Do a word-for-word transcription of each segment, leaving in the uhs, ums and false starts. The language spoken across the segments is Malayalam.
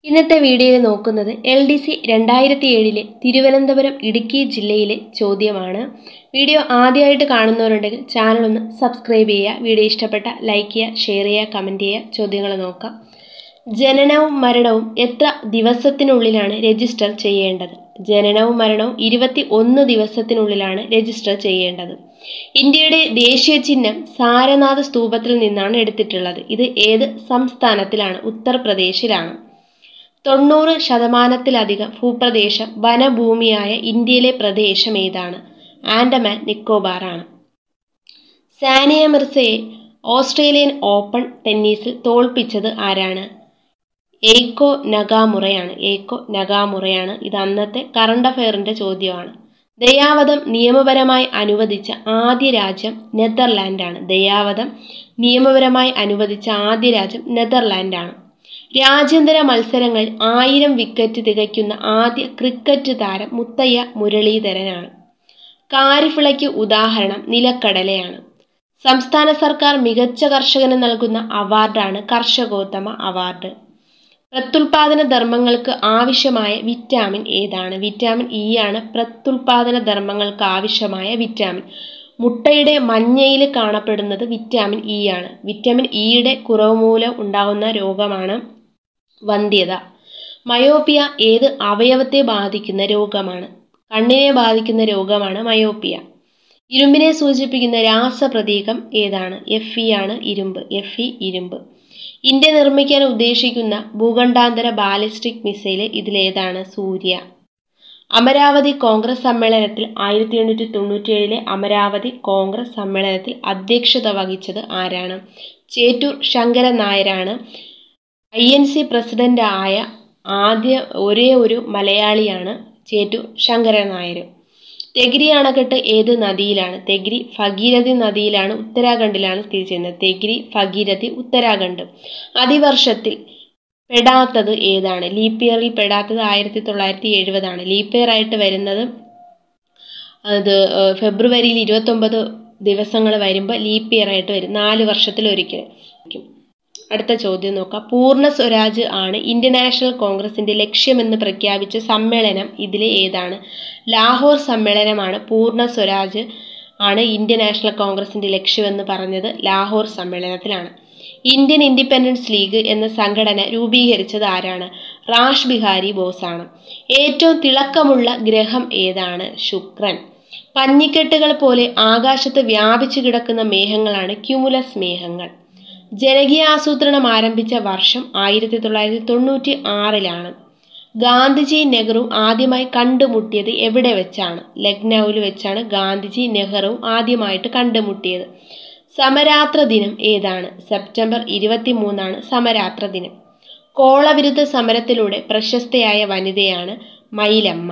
ഇന്നത്തെ വീഡിയോയിൽ നോക്കുന്നത് എൽ ഡി സി രണ്ടായിരത്തി ഏഴിലെ തിരുവനന്തപുരം ഇടുക്കി ജില്ലയിലെ ചോദ്യമാണ്. വീഡിയോ ആദ്യമായിട്ട് കാണുന്നവരുണ്ടെങ്കിൽ ചാനൽ ഒന്ന് സബ്സ്ക്രൈബ് ചെയ്യുക. വീഡിയോ ഇഷ്ടപ്പെട്ട ലൈക്ക് ചെയ്യുക, ഷെയർ ചെയ്യുക, കമൻറ്റ് ചെയ്യുക. ചോദ്യങ്ങൾ നോക്കാം. ജനനവും മരണവും എത്ര ദിവസത്തിനുള്ളിലാണ് രജിസ്റ്റർ ചെയ്യേണ്ടത്? ജനനവും മരണവും ഇരുപത്തി ഒന്ന് ദിവസത്തിനുള്ളിലാണ് രജിസ്റ്റർ ചെയ്യേണ്ടത്. ഇന്ത്യയുടെ ദേശീയ ചിഹ്നം സാരനാഥ് സ്തൂപത്തിൽ നിന്നാണ് എടുത്തിട്ടുള്ളത്. ഇത് ഏത് സംസ്ഥാനത്തിലാണ്? ഉത്തർപ്രദേശിലാണ്. തൊണ്ണൂറ് ശതമാനത്തിലധികം ഭൂപ്രദേശം വനഭൂമിയായ ഇന്ത്യയിലെ പ്രദേശം ഏതാണ്? ആൻഡമാൻ നിക്കോബാർ ആണ്. സാനിയ മിർസയെ ഓസ്ട്രേലിയൻ ഓപ്പൺ ടെന്നീസിൽ തോൽപ്പിച്ചത് ആരാണ്? എയ്കോ നഗാമുറയാണ്. എയ്കോ നഗാമുറയാണ്. ഇത് അന്നത്തെ കറണ്ട് അഫയറിന്റെ ചോദ്യമാണ്. ദയാവധം നിയമപരമായി അനുവദിച്ച ആദ്യ രാജ്യം നെതർലാൻഡാണ്. ദയാവധം നിയമപരമായി അനുവദിച്ച ആദ്യ രാജ്യം നെതർലാൻഡാണ്. രാജ്യാന്തര മത്സരങ്ങളിൽ ആയിരം വിക്കറ്റ് തികയ്ക്കുന്ന ആദ്യ ക്രിക്കറ്റ് താരം മുത്തയ്യ മുരളീധരനാണ്. കാരിഫിളയ്ക്ക് ഉദാഹരണം നിലക്കടലയാണ്. സംസ്ഥാന സർക്കാർ മികച്ച കർഷകന് നൽകുന്ന അവാർഡാണ് കർഷകോത്തമ അവാർഡ്. പ്രത്യുൽപാദന ധർമ്മങ്ങൾക്ക് ആവശ്യമായ വിറ്റാമിൻ ഏതാണ്? വിറ്റാമിൻ ഇ ആണ് പ്രത്യുൽപാദന ധർമ്മങ്ങൾക്ക് ആവശ്യമായ വിറ്റാമിൻ. മുട്ടയുടെ മഞ്ഞയിൽ കാണപ്പെടുന്നത് വിറ്റാമിൻ ഇ ആണ്. വിറ്റാമിൻ ഇയുടെ കുറവ് മൂലം ഉണ്ടാകുന്ന രോഗമാണ് വന്ധ്യത. മയോപ്പിയ ഏത് അവയവത്തെ ബാധിക്കുന്ന രോഗമാണ്? കണ്ണിനെ ബാധിക്കുന്ന രോഗമാണ് മയോപ്പിയ. ഇരുമ്പിനെ സൂചിപ്പിക്കുന്ന രാസപ്രതീകം ഏതാണ്? എഫ് ഇ ആണ്. ഇരുമ്പ്. എഫ് ഇ ഇരുമ്പ്. ഇന്ത്യ നിർമ്മിക്കാൻ ഉദ്ദേശിക്കുന്ന ഭൂഖണ്ഡാന്തര ബാലിസ്റ്റിക് മിസൈല് ഇതിലേതാണ്? സൂര്യ. അമരാവതി കോൺഗ്രസ് സമ്മേളനത്തിൽ ആയിരത്തി എണ്ണൂറ്റി തൊണ്ണൂറ്റി ഏഴിലെ അമരാവതി കോൺഗ്രസ് സമ്മേളനത്തിൽ അധ്യക്ഷത വഹിച്ചത് ആരാണ്? ചേറ്റൂർ ശങ്കരൻ നായരാണ്. ഐ എൻ സി പ്രസിഡന്റ് ആയ ആദ്യ ഒരേ ഒരു മലയാളിയാണ് ചേറ്റൂർ ശങ്കരൻ നായർ. തെഗ്രി അണക്കെട്ട് ഏത് നദിയിലാണ്? തെഗ്രി ഭഗീരഥി നദിയിലാണ്. ഉത്തരാഖണ്ഡിലാണ് സ്ഥിതി ചെയ്യുന്നത്. തെഗ്രി ഭഗീരഥി ഉത്തരാഖണ്ഡ്. അതിവർഷത്തിൽ പെടാത്തത് ഏതാണ്? ലീപ്പ് ഇയറിൽ പെടാത്തത് ആയിരത്തി തൊള്ളായിരത്തി എഴുപതാണ്. ലീപ്പ് ഇയർ ആയിട്ട് വരുന്നത് അത് ഫെബ്രുവരിയിൽ ഇരുപത്തി ഒമ്പത് ദിവസങ്ങൾ വരുമ്പോൾ ലീപ്പ് ഇയർ ആയിട്ട് വരും. നാല് വർഷത്തിൽ ഒരിക്കൽ. അടുത്ത ചോദ്യം നോക്കാം. പൂർണ്ണ സ്വരാജ് ആണ് ഇന്ത്യൻ നാഷണൽ കോൺഗ്രസിന്റെ ലക്ഷ്യമെന്ന് പ്രഖ്യാപിച്ച സമ്മേളനം ഇതിലെ ഏതാണ്? ലാഹോർ സമ്മേളനമാണ്. പൂർണ്ണ സ്വരാജ് ആണ് ഇന്ത്യൻ നാഷണൽ കോൺഗ്രസിന്റെ ലക്ഷ്യമെന്ന് പറഞ്ഞത് ലാഹോർ സമ്മേളനത്തിലാണ്. ഇന്ത്യൻ ഇൻഡിപെൻഡൻസ് ലീഗ് എന്ന സംഘടന രൂപീകരിച്ചത് ആരാണ്? റാഷ് ബിഹാരി ബോസ് ആണ്. ഏറ്റവും തിളക്കമുള്ള ഗ്രഹം ഏതാണ്? ശുക്രൻ. പഞ്ഞിക്കെട്ടുകൾ പോലെ ആകാശത്ത് വ്യാപിച്ചു കിടക്കുന്ന മേഘങ്ങളാണ് ക്യുമുലസ് മേഘങ്ങൾ. ജനകീയ ആസൂത്രണം ആരംഭിച്ച വർഷം ആയിരത്തി തൊള്ളായിരത്തി തൊണ്ണൂറ്റി ആറിലാണ്. ഗാന്ധിജി നെഹ്റു ആദ്യമായി കണ്ടുമുട്ടിയത് എവിടെ വെച്ചാണ്? ലക്നൌവിൽ വെച്ചാണ് ഗാന്ധിജി നെഹ്റു ആദ്യമായിട്ട് കണ്ടുമുട്ടിയത്. സമരാത്ര ദിനം ഏതാണ്? സെപ്റ്റംബർ ഇരുപത്തി മൂന്നാണ് സമരാത്ര ദിനം. കോളവിരുദ്ധ സമരത്തിലൂടെ പ്രശസ്തയായ വനിതയാണ് മൈലമ്മ.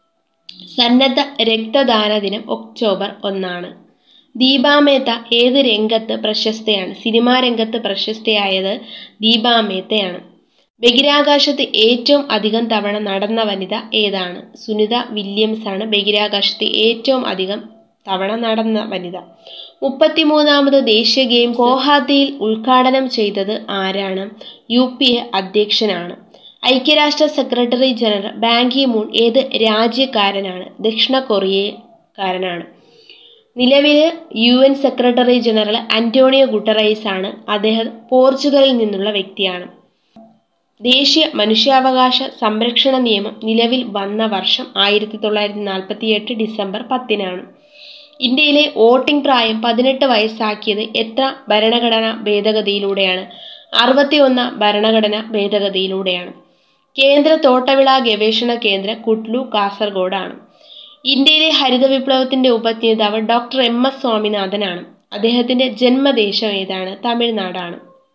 സന്നദ്ധ രക്തദാന ദിനം ഒക്ടോബർ ഒന്നാണ്. ദീപാ മേത്ത ഏത് രംഗത്ത് പ്രശസ്തയാണ്? സിനിമാ രംഗത്ത് പ്രശസ്തയായത് ദീപാ മേത്തയാണ്. ബഹിരാകാശത്ത് ഏറ്റവും അധികം തവണ നടന്ന വനിത ഏതാണ്? സുനിത വില്യംസ് ആണ് ബഹിരാകാശത്ത് ഏറ്റവും അധികം തവണ നടന്ന വനിത. മുപ്പത്തിമൂന്നാമത് ദേശീയ ഗെയിം ഗോഹാത്തിയിൽ ഉദ്ഘാടനം ചെയ്തത് ആരാണ്? യു പി എ അധ്യക്ഷനാണ്. ഐക്യരാഷ്ട്ര secretary general Ban Ki Moon ഏത് രാജ്യക്കാരനാണ്? ദക്ഷിണ കൊറിയക്കാരനാണ്. നിലവിലെ U N secretary general Antonio Guterres ആണ്. അദ്ദേഹം പോർച്ചുഗലിൽ നിന്നുള്ള വ്യക്തിയാണ്. ദേശീയ മനുഷ്യാവകാശ സംരക്ഷണ നിയമം നിലവിൽ വന്ന വർഷം ആയിരത്തി തൊള്ളായിരത്തി നാൽപ്പത്തി എട്ട് ഡിസംബർ പത്തിനാണ്. ഇന്ത്യയിലെ വോട്ടിംഗ് പ്രായം പതിനെട്ട് വയസ്സാക്കിയത് എത്ര ഭരണഘടനാ ഭേദഗതിയിലൂടെയാണ്? അറുപത്തി ഒന്നാം ഭരണഘടനാ ഭേദഗതിയിലൂടെയാണ്. കേന്ദ്ര തോട്ടവിള ഗവേഷണ കേന്ദ്രം കുട്ലു കാസർഗോഡാണ്. ഇന്ത്യയിലെ ഹരിത വിപ്ലവത്തിന്റെ ഉപജ്ഞാതാവ് ഡോക്ടർ എം എസ് സ്വാമിനാഥനാണ്. അദ്ദേഹത്തിന്റെ ജന്മദേശം ഏതാണ്? തമിഴ്നാടാണ്.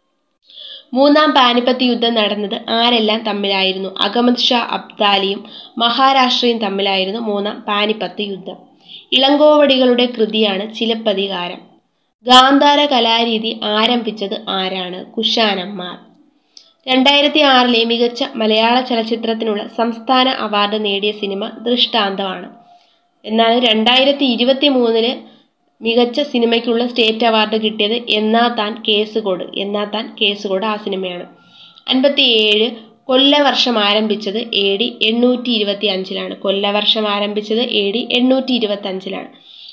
മൂന്നാം പാനിപ്പത്ത് യുദ്ധം നടന്നത് ആരെല്ലാം തമ്മിലായിരുന്നു? അഹമ്മദ് ഷാ അബ്ദാലിയും മഹാരാഷ്ട്രയും തമ്മിലായിരുന്നു മൂന്നാം പാനിപ്പത്ത് യുദ്ധം. ഇളങ്കോവടികളുടെ കൃതിയാണ് ചിലപ്പതികാരം. ഗാന്ധാര കലാരീതി ആരംഭിച്ചത് ആരാണ്? കുശാനന്മാർ. രണ്ടായിരത്തി ആറിലെ മികച്ച മലയാള ചലച്ചിത്രത്തിനുള്ള സംസ്ഥാന അവാർഡ് നേടിയ സിനിമ ദൃഷ്ടാന്തമാണ്. എന്നാൽ രണ്ടായിരത്തി ഇരുപത്തി മൂന്നില് മികച്ച സിനിമയ്ക്കുള്ള സ്റ്റേറ്റ് അവാർഡ് കിട്ടിയത് എന്നാ താൻ കേസുകോട്. എന്നാ താൻ കേസുകോട് ആ സിനിമയാണ്. അൻപത്തി ഏഴ് കൊല്ലവർഷം ആരംഭിച്ചത് എ ഡി എണ്ണൂറ്റി ഇരുപത്തി അഞ്ചിലാണ്. കൊല്ലവർഷം ആരംഭിച്ചത് എ ഡി എണ്ണൂറ്റി ഇരുപത്തി അഞ്ചിലാണ്.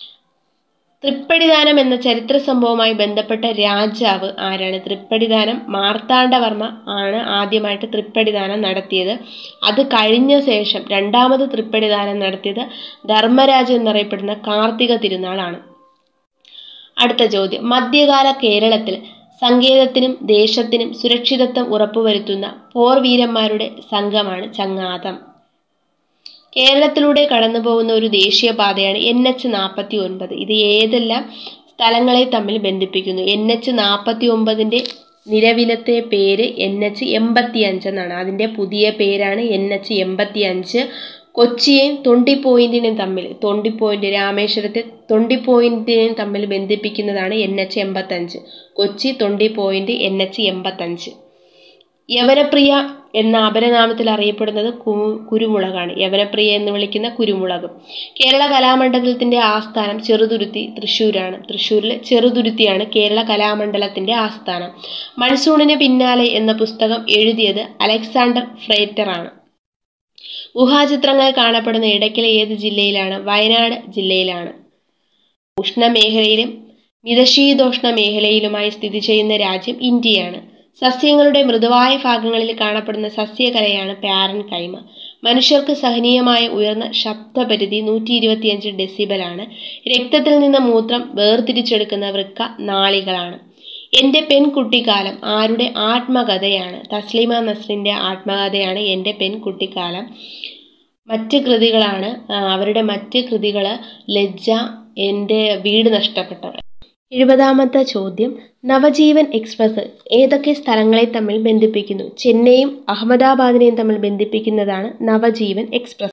തൃപ്പടിദാനം എന്ന ചരിത്ര സംഭവവുമായി ബന്ധപ്പെട്ട രാജാവ് ആരാണ്? തൃപ്പടിദാനം മാർത്താണ്ഡവർമ്മ ആണ് ആദ്യമായിട്ട് തൃപ്പടിദാനം നടത്തിയത്. അത് കഴിഞ്ഞ ശേഷം രണ്ടാമത് തൃപ്പടിദാനം നടത്തിയത് ധർമ്മരാജ എന്നറിയപ്പെടുന്ന കാർത്തിക തിരുനാളാണ്. അടുത്ത ചോദ്യം, മധ്യകാല കേരളത്തിൽ സങ്കേതത്തിനും ദേശത്തിനും സുരക്ഷിതത്വം ഉറപ്പുവരുത്തുന്ന പോർവീരന്മാരുടെ സംഘമാണ് ചങ്ങാതം. കേരളത്തിലൂടെ കടന്നു പോകുന്ന ഒരു ദേശീയപാതയാണ് എൻ എച്ച് നാൽപ്പത്തി ഒൻപത്. ഇത് ഏതെല്ലാം സ്ഥലങ്ങളെ തമ്മിൽ ബന്ധിപ്പിക്കുന്നു? എൻ എച്ച് നാൽപ്പത്തി ഒമ്പതിൻ്റെ നിലവിലത്തെ പേര് എൻ എച്ച് എൺപത്തി അഞ്ച് എന്നാണ്. അതിൻ്റെ പുതിയ പേരാണ് എൻ എച്ച് എൺപത്തി അഞ്ച്. കൊച്ചിയെയും തൊണ്ടി പോയിന്റിനെയും തമ്മിൽ തൊണ്ടി പോയിന്റ് രാമേശ്വരത്തെ തൊണ്ടി പോയിന്റിനെയും തമ്മിൽ ബന്ധിപ്പിക്കുന്നതാണ് എൻ എച്ച് എൺപത്തഞ്ച്. കൊച്ചി തൊണ്ടി പോയിന്റ് എൻ എച്ച് എൺപത്തഞ്ച്. യവനപ്രിയ എന്ന അപരനാമത്തിൽ അറിയപ്പെടുന്നത് കു കുരുമുളകാണ്. യവനപ്രിയ എന്ന് വിളിക്കുന്ന കുരുമുളക്. കേരള കലാമണ്ഡലത്തിൻ്റെ ആസ്ഥാനം ചെറുതുരുത്തി തൃശ്ശൂരാണ്. തൃശ്ശൂരിലെ ചെറുതുരുത്തിയാണ് കേരള കലാമണ്ഡലത്തിൻ്റെ ആസ്ഥാനം. മൺസൂണിന് പിന്നാലെ എന്ന പുസ്തകം എഴുതിയത് അലക്സാണ്ടർ ഫ്രേറ്റർ ആണ്. ഗുഹാചിത്രങ്ങൾ കാണപ്പെടുന്ന ഇടയ്ക്കൽ ഏത് ജില്ലയിലാണ്? വയനാട് ജില്ലയിലാണ്. ഉഷ്ണമേഖലയിലും മിതശീതോഷ്ണ മേഖലയിലുമായി സ്ഥിതി ചെയ്യുന്ന രാജ്യം ഇന്ത്യയാണ്. സസ്യങ്ങളുടെ മൃദുവായ ഭാഗങ്ങളിൽ കാണപ്പെടുന്ന സസ്യകലയാണ് പാരൻ കൈമ. മനുഷ്യർക്ക് സഹനീയമായ ഉയർന്ന ശബ്ദപരിധി നൂറ്റി ഇരുപത്തിയഞ്ച് ഡെസിബലാണ്. രക്തത്തിൽ നിന്ന് മൂത്രം വേർതിരിച്ചെടുക്കുന്ന വൃക്ക നാളികളാണ്. എൻ്റെ പെൺകുട്ടിക്കാലം ആരുടെ ആത്മകഥയാണ്? തസ്ലീമ നസ്രിൻ്റെ ആത്മകഥയാണ് എൻ്റെ പെൺകുട്ടിക്കാലം. മറ്റ് കൃതികളാണ് അവരുടെ മറ്റ് കൃതികൾ ലജ്ജ, എൻ്റെ വീട് നഷ്ടപ്പെട്ടവർ. എഴുപതാമത്തെ ചോദ്യം, നവജീവൻ എക്സ്പ്രസ് ഏതൊക്കെ സ്ഥലങ്ങളെ തമ്മിൽ ബന്ധിപ്പിക്കുന്നു? ചെന്നൈയും അഹമ്മദാബാദിനെയും തമ്മിൽ ബന്ധിപ്പിക്കുന്നതാണ് നവജീവൻ എക്സ്പ്രസ്.